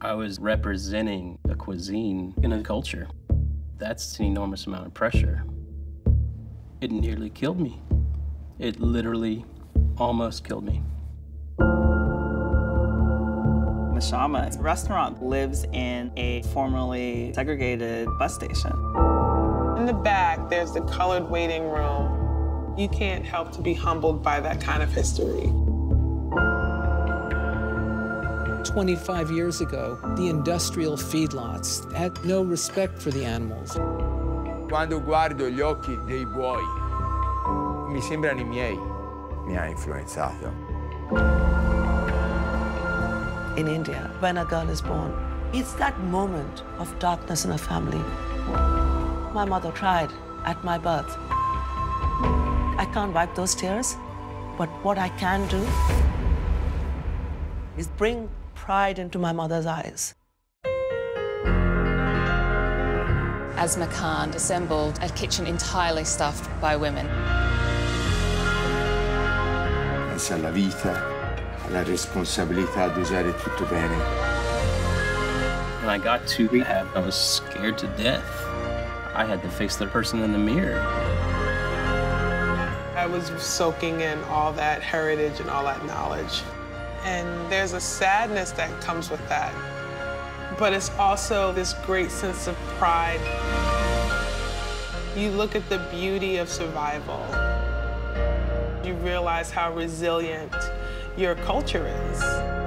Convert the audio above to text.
I was representing a cuisine in a culture. That's an enormous amount of pressure. It nearly killed me. It literally almost killed me. Mashama's restaurant lives in a formerly segregated bus station. In the back, there's the colored waiting room. You can't help to be humbled by that kind of history. 25 years ago, the industrial feedlots had no respect for the animals. Quando guardo gli occhi dei buoi, mi sembrano I miei. Mi ha influenzato. In India, when a girl is born, it's that moment of darkness in a family. My mother cried at my birth. I can't wipe those tears, but what I can do is bring pride into my mother's eyes. Asma Khan assembled a kitchen entirely stuffed by women. Pensa alla vita, alla responsabilità di usare tutto bene. When I got to rehab, I was scared to death. I had to face the person in the mirror. I was soaking in all that heritage and all that knowledge. And there's a sadness that comes with that. But it's also this great sense of pride. You look at the beauty of survival. You realize how resilient your culture is.